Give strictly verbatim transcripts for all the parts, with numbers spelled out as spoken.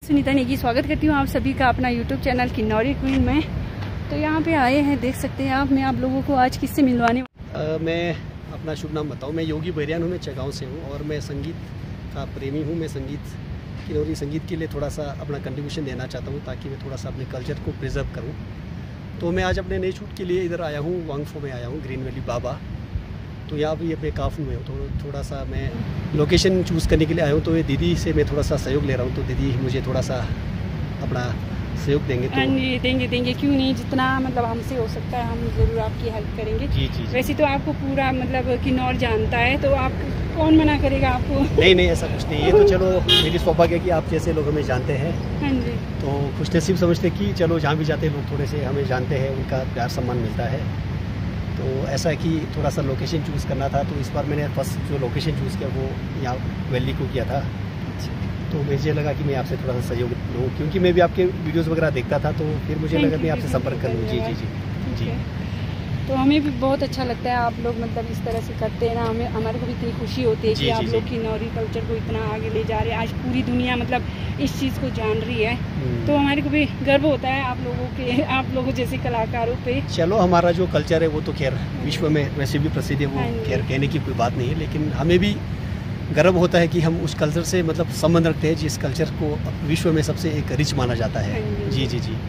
सुनीता नेगी स्वागत करती हूँ आप सभी का अपना यूट्यूब चैनल किन्नौरी क्वीन में। तो यहाँ पे आए हैं, देख सकते हैं आप। मैं आप लोगों को आज किससे मिलवाने आ, मैं अपना शुभ नाम बताऊँ। मैं योगी बैरियान हूँ, मैं चगाँव से हूँ और मैं संगीत का प्रेमी हूँ। मैं संगीत किन्नौरी संगीत के लिए थोड़ा सा अपना कंट्रीब्यूशन देना चाहता हूँ ताकि मैं थोड़ा सा अपने कल्चर को प्रिजर्व करूँ। तो मैं आज अपने नए शूट के लिए इधर आया हूँ, वांगफो में आया हूँ, ग्रीन वैली बाबा। तो यहाँ भी मैं काफ़ी में हूँ, तो थोड़ा सा मैं लोकेशन चूज़ करने के लिए आया हूँ। तो ये दीदी से मैं थोड़ा सा सहयोग ले रहा हूँ, तो दीदी मुझे थोड़ा सा अपना सहयोग देंगे तो देंगे देंगे क्यों नहीं, जितना मतलब हमसे हो सकता है हम ज़रूर आपकी हेल्प करेंगे। जी जी, जी। वैसे तो आपको पूरा मतलब किन्नौर जानता है, तो आप कौन मना करेगा आपको? नहीं नहीं, ऐसा कुछ नहीं है। तो चलो, मेरी सौभाग्य है कि आप जैसे लोग हमें जानते हैं। हाँ जी। तो खुशनसीब समझते कि चलो जहाँ भी जाते हैं लोग थोड़े से हमें जानते हैं, उनका प्यार सम्मान मिलता है। तो ऐसा है कि थोड़ा सा लोकेशन चूज़ करना था, तो इस बार मैंने फर्स्ट जो लोकेशन चूज़ किया वो यहाँ वैली को किया था। तो मुझे लगा कि मैं आपसे थोड़ा सा सहयोग लूँ, क्योंकि मैं भी आपके वीडियोस वगैरह देखता था, तो फिर मुझे लगा मैं आपसे संपर्क करूँ। जी जी जी जी। तो हमें भी बहुत अच्छा लगता है आप लोग मतलब इस तरह से करते हैं ना, हमें हमारे को भी इतनी खुशी होती है कि आप लोग किन्नौरी कल्चर को इतना आगे ले जा रहे हैं। आज पूरी दुनिया मतलब इस चीज़ को जान रही है, तो हमारे को भी गर्व होता है आप लोगों के, आप लोगों जैसे कलाकारों पे। चलो, हमारा जो कल्चर है वो तो खैर विश्व में वैसे भी प्रसिद्ध है, वो खैर कहने की कोई बात नहीं है। लेकिन हमें भी गर्व होता है कि हम उस कल्चर से मतलब संबंध रखते हैं जिस कल्चर को विश्व में सबसे एक रिच माना जाता है। जी जी जी।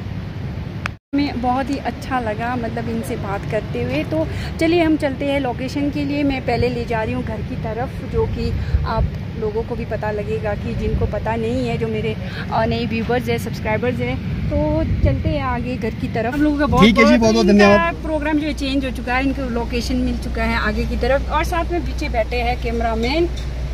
हमें बहुत ही अच्छा लगा मतलब इनसे बात करते हुए। तो चलिए हम चलते हैं लोकेशन के लिए। मैं पहले ले जा रही हूँ घर की तरफ, जो कि आप लोगों को भी पता लगेगा कि जिनको पता नहीं है, जो मेरे नए व्यूवर्स हैं, सब्सक्राइबर्स हैं। तो चलते हैं आगे घर की तरफ। हम लोगों का बहुत बहुत, बहुत, बहुत धन्यवाद। प्रोग्राम जो चेंज हो चुका है, इनको लोकेशन मिल चुका है आगे की तरफ, और साथ में पीछे बैठे हैं कैमरामैन।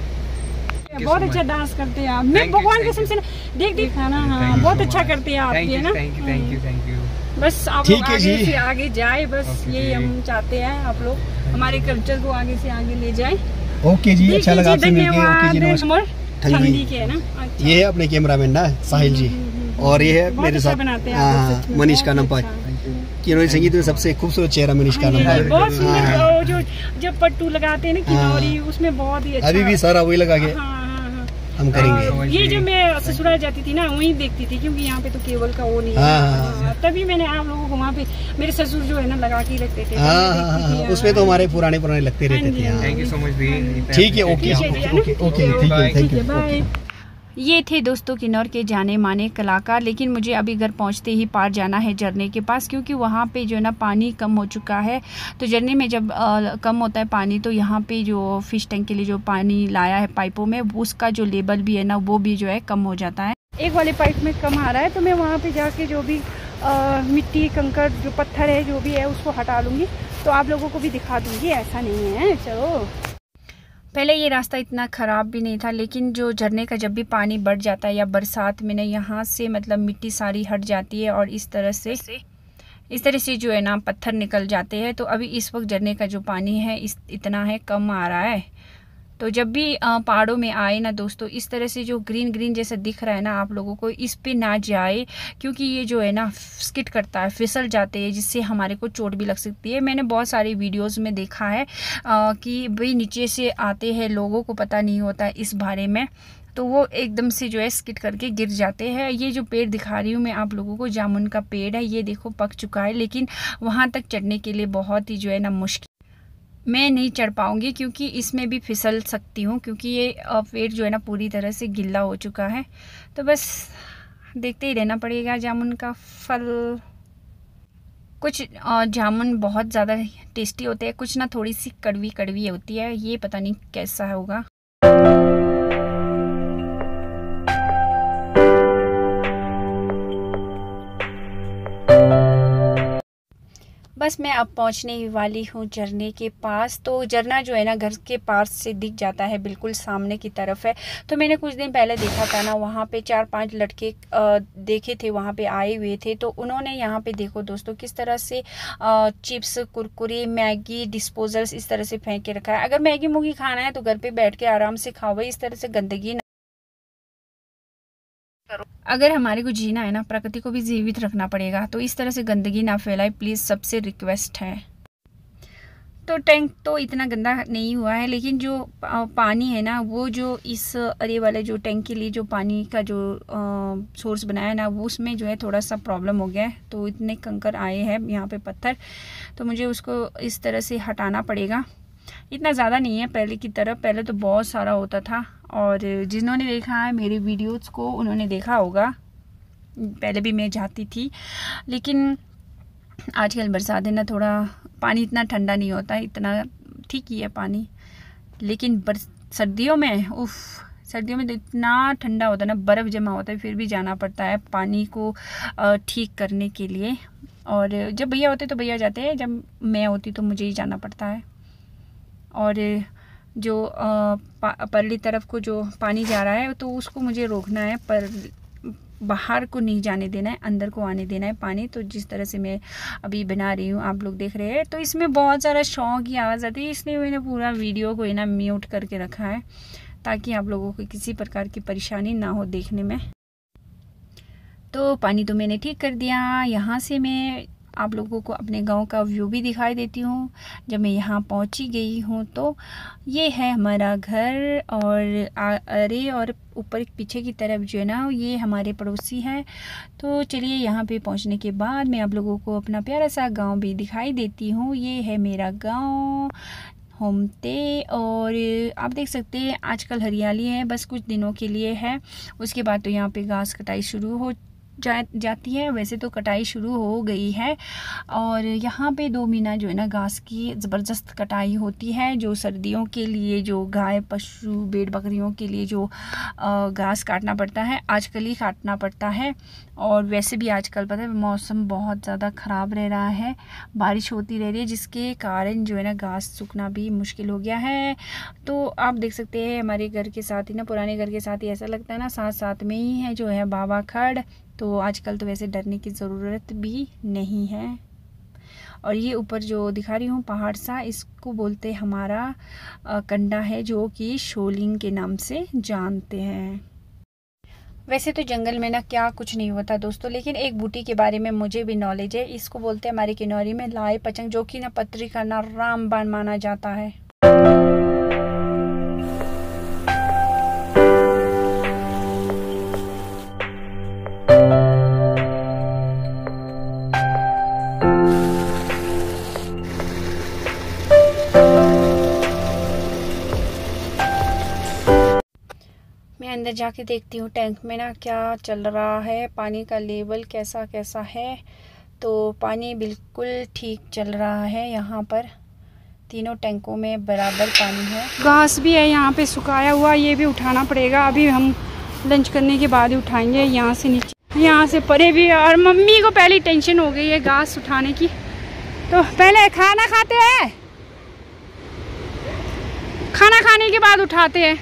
बहुत अच्छा डांस करते हैं आप। मैं भगवान कसम से देख देख खाना, हाँ बहुत अच्छा करते हैं आप, ये ना। Thank you thank you thank you. बस आप लोग आगे से आगे जाए, बस यही हम चाहते हैं, आप लोग हमारे कल्चर को आगे से आगे ले जाए। ओके जी, अच्छा लगा आपसे मिलके। ओके जी, नमस्कार। ठंडी के है ना। ये है अपने कैमरामैन ना साहिल जी, और ये है मेरे साथ मनीष का नंबर। किन्नौरी संगीत में सबसे खूबसूरत चेहरा मनीष का नंबर। बहुत सुंदर, जो जब पट्टू लगाते हैं ना किन्नौरी, उसमें बहुत ही अच्छा। अभी भी सारा वही लगा के हम करेंगे। ये जो मैं ससुराल जाती थी ना, वहीं देखती थी, क्योंकि यहाँ पे तो केबल का वो नहीं है। तभी मैंने आप लोगों को वहाँ पे, मेरे ससुर जो है ना लगा के रखते थे। हाँ, उसमें तो हमारे पुराने पुराने लगते रहते थे। थैंक यू सो मच दी। ठीक है, okay okay, thank you, bye. ये थे दोस्तों किन्नौर के जाने माने कलाकार। लेकिन मुझे अभी घर पहुंचते ही पार जाना है झरने के पास, क्योंकि वहाँ पे जो है ना पानी कम हो चुका है। तो झरने में जब आ, कम होता है पानी, तो यहाँ पे जो फिश टैंक के लिए जो पानी लाया है पाइपों में, उसका जो लेवल भी है ना, वो भी जो है कम हो जाता है। एक वाले पाइप में कम आ रहा है, तो मैं वहाँ पे जाके जो भी आ, मिट्टी कंकड़ जो पत्थर है जो भी है उसको हटा लूँगी, तो आप लोगों को भी दिखा दूँगी। ऐसा नहीं है। चलो, पहले ये रास्ता इतना ख़राब भी नहीं था, लेकिन जो झरने का जब भी पानी बढ़ जाता है या बरसात में ना, यहाँ से मतलब मिट्टी सारी हट जाती है, और इस तरह से इस तरह से जो है ना पत्थर निकल जाते हैं। तो अभी इस वक्त झरने का जो पानी है इस इतना है, कम आ रहा है। तो जब भी पहाड़ों में आए ना दोस्तों, इस तरह से जो ग्रीन ग्रीन जैसा दिख रहा है ना, आप लोगों को इस पे ना जाए, क्योंकि ये जो है ना स्किड करता है, फिसल जाते हैं, जिससे हमारे को चोट भी लग सकती है। मैंने बहुत सारी वीडियोस में देखा है आ, कि भाई नीचे से आते हैं, लोगों को पता नहीं होता है इस बारे में, तो वो एकदम से जो है स्किड करके गिर जाते हैं। ये जो पेड़ दिखा रही हूँ मैं आप लोगों को, जामुन का पेड़ है, ये देखो पक चुका है, लेकिन वहाँ तक चढ़ने के लिए बहुत ही जो है ना मुश्किल, मैं नहीं चढ़ पाऊँगी, क्योंकि इसमें भी फिसल सकती हूँ, क्योंकि ये पेड़ जो है ना पूरी तरह से गिल्ला हो चुका है। तो बस देखते ही रहना पड़ेगा। जामुन का फल, कुछ जामुन बहुत ज़्यादा टेस्टी होते हैं, कुछ ना थोड़ी सी कड़वी कड़वी होती है, ये पता नहीं कैसा होगा। बस मैं अब पहुंचने ही वाली हूँ झरने के पास। तो झरना जो है ना घर के पास से दिख जाता है, बिल्कुल सामने की तरफ है। तो मैंने कुछ दिन पहले देखा था ना, वहाँ पे चार पांच लड़के आ, देखे थे, वहाँ पे आए हुए थे। तो उन्होंने यहाँ पे देखो दोस्तों किस तरह से आ, चिप्स, कुरकुरे, मैगी, डिस्पोजल्स इस तरह से फेंक के रखा है। अगर मैगी मूगी खाना है तो घर पे बैठ के आराम से खाओ, इस तरह से गंदगी ना करो। अगर हमारे को जीना है ना, प्रकृति को भी जीवित रखना पड़ेगा, तो इस तरह से गंदगी ना फैलाए प्लीज़, सबसे रिक्वेस्ट है। तो टैंक तो इतना गंदा नहीं हुआ है, लेकिन जो पानी है ना वो जो इस अरे वाले जो टैंक के लिए जो पानी का जो सोर्स बनाया है ना वो उसमें जो है थोड़ा सा प्रॉब्लम हो गया है। तो इतने कंकर आए हैं यहाँ पे पत्थर, तो मुझे उसको इस तरह से हटाना पड़ेगा। इतना ज़्यादा नहीं है पहले की तरह, पहले तो बहुत सारा होता था। और जिन्होंने देखा है मेरे वीडियोज़ को उन्होंने देखा होगा, पहले भी मैं जाती थी, लेकिन आजकल बरसात है ना, थोड़ा पानी इतना ठंडा नहीं होता, इतना ठीक ही है पानी। लेकिन बरस सर्दियों में उफ सर्दियों में तो इतना ठंडा होता है ना, बर्फ़ जमा होता है, फिर भी जाना पड़ता है पानी को ठीक करने के लिए। और जब भैया होते तो भैया जाते हैं, जब मैं होती तो मुझे ही जाना पड़ता है। और जो परली तरफ को जो पानी जा रहा है तो उसको मुझे रोकना है, पर बाहर को नहीं जाने देना है, अंदर को आने देना है पानी। तो जिस तरह से मैं अभी बना रही हूँ आप लोग देख रहे हैं, तो इसमें बहुत सारा शौक की आवाज़ आती है, इसलिए मैंने पूरा वीडियो को ना म्यूट करके रखा है ताकि आप लोगों को किसी प्रकार की परेशानी ना हो देखने में। तो पानी तो मैंने ठीक कर दिया। यहाँ से मैं आप लोगों को अपने गांव का व्यू भी दिखाई देती हूँ। जब मैं यहाँ पहुँची गई हूँ तो ये है हमारा घर, और अरे और ऊपर पीछे की तरफ जो है ना ये हमारे पड़ोसी हैं। तो चलिए यहाँ पे पहुँचने के बाद मैं आप लोगों को अपना प्यारा सा गांव भी दिखाई देती हूँ। ये है मेरा गांव होमते, और आप देख सकते हैं आजकल हरियाली है, बस कुछ दिनों के लिए है, उसके बाद तो यहाँ पे घास कटाई शुरू हो जा जाती है। वैसे तो कटाई शुरू हो गई है, और यहाँ पे दो महीना जो है ना घास की ज़बरदस्त कटाई होती है, जो सर्दियों के लिए जो गाय पशु भेड़ बकरियों के लिए जो घास काटना पड़ता है, आजकल ही काटना पड़ता है। और वैसे भी आजकल पता है मौसम बहुत ज़्यादा ख़राब रह रहा है, बारिश होती रह रही है, जिसके कारण जो है ना घास सूखना भी मुश्किल हो गया है। तो आप देख सकते हैं हमारे घर के साथ ही ना, पुराने घर के साथ ही ऐसा लगता है ना साथ साथ में ही है जो है बाबा खड़। तो आजकल तो वैसे डरने की ज़रूरत भी नहीं है। और ये ऊपर जो दिखा रही हूँ पहाड़ सा, इसको बोलते हमारा कंडा है, जो कि शोलिंग के नाम से जानते हैं। वैसे तो जंगल में ना क्या कुछ नहीं होता दोस्तों, लेकिन एक बूटी के बारे में मुझे भी नॉलेज है। इसको बोलते हैं हमारे किन्नौरी में लाई पचंग, जो कि ना पत्री का ना रामबाण माना जाता है। मैं अंदर जाके देखती हूँ टैंक में ना क्या चल रहा है, पानी का लेवल कैसा कैसा है। तो पानी बिल्कुल ठीक चल रहा है, यहाँ पर तीनों टैंकों में बराबर पानी है। घास भी है यहाँ पे सुखाया हुआ, ये भी उठाना पड़ेगा, अभी हम लंच करने के बाद ही उठाएंगे। यहाँ से नीचे यहाँ से परे भी, और मम्मी को पहले टेंशन हो गई है घास उठाने की। तो पहले खाना खाते हैं, खाना खाने के बाद उठाते हैं।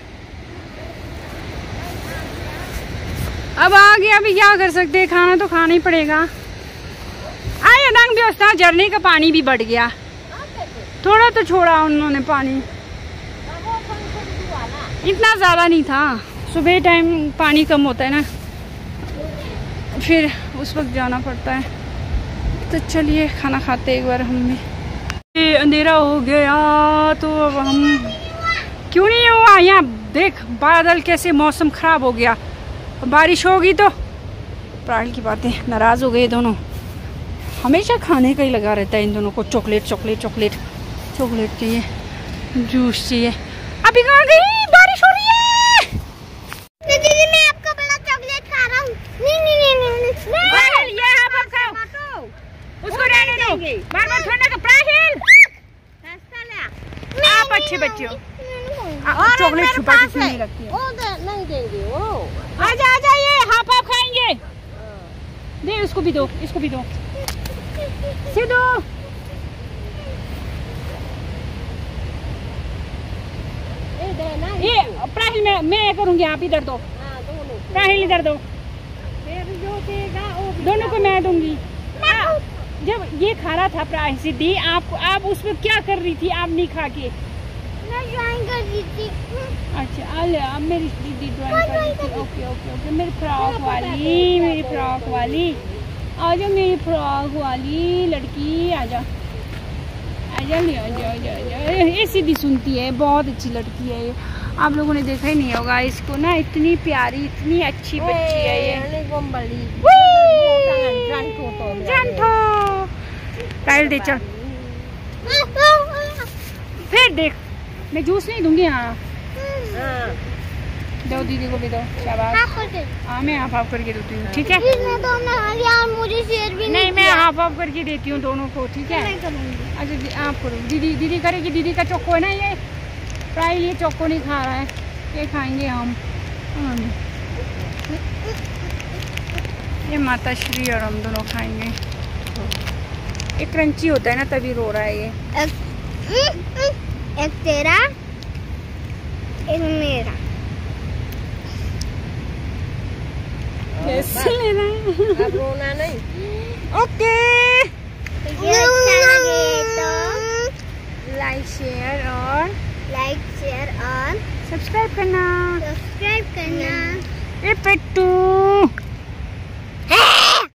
अब आगे अभी क्या कर सकते हैं, खाना तो खाना ही पड़ेगा। आए रंग व्यवस्था, झरने का पानी भी बढ़ गया, थोड़ा तो छोड़ा उन्होंने पानी, इतना ज़्यादा नहीं था। सुबह टाइम पानी कम होता है ना, फिर उस वक्त जाना पड़ता है। तो चलिए खाना खाते एक बार हम भी। अंधेरा हो गया तो अब हम क्यों नहीं हुआ, यहाँ देख बादल कैसे, मौसम ख़राब हो गया, बारिश होगी तो। प्राण की बातें, नाराज़ हो गए दोनों, हमेशा खाने का ही लगा रहता है इन दोनों को, चॉकलेट चॉकलेट चॉकलेट चॉकलेट चाहिए, जूस चाहिए। अभी कहाँ गई, बारिश हो रही है। दीदी मैं आपका बड़ा चॉकलेट खा रहा हूँ। नहीं नहीं नहीं नहीं, नहीं। ये आप आप खाओ, उसको रहने दो, बार बार छोड़ने का। प्राहिल आप अच्छे बच्चे हो, चॉकलेट छुपा के नहीं लगती है। नहीं देंगे वो। आजा आजा, ये हाफ हाफ खाएंगे। दे उसको भी दो, इसको भी दो, सीधो। ये प्राहिल मैं मैं करूँगी, आप इधर दो, प्राहिल इधर दो, दोनों को मैं दूंगी। जब ये खा रहा था प्राहिल सिद्धि, आप आप उसमें क्या कर रही थी, आप नहीं खा के? मैं ड्राइंग कर रही थी। अच्छा अले, अब मेरी दीदी ड्राइंग कर रही थी। ओके ओके ओके, मेरी फ्रॉक वाली, मेरी फ्रॉक वाली, आ जाओ मेरी फ्रॉक वाली लड़की, आ जाओ आ जल्दी आ जाओ जाओ। ये सीधी सुनती है, बहुत अच्छी लड़की है ये। आप लोगों ने देखा ही नहीं होगा इसको ना, इतनी प्यारी इतनी अच्छी बच्ची है ये। जानथो पहले दे चल, फिर देख मैं जूस नहीं दूंगी। हाँ दो दीदी को भी दो, शाबाश। हाँ मैं हाफ हाफ करके देती हूँ, ठीक है। मुझे शेर भी नहीं मैं हाफ हाफ करके देती हूँ दोनों को, ठीक है। अच्छा आप करो, दीदी दीदी करेगी। दीदी का चोको है ना ये, प्राय ये चोको नहीं खा रहा है, ये खाएंगे हम। ये माता श्री और हम दोनों खाएंगे। एक क्रंची होता है ना तभी रो रहा है ये। एक, एक तेरा एक मेरा। कैसे लेना है? अब रोना नहीं। ओके वीडियो अच्छा लगे तो लाइक शेयर और लाइक शेयर और सब्सक्राइब करना। सब्सक्राइब करना। ए पेट्टू।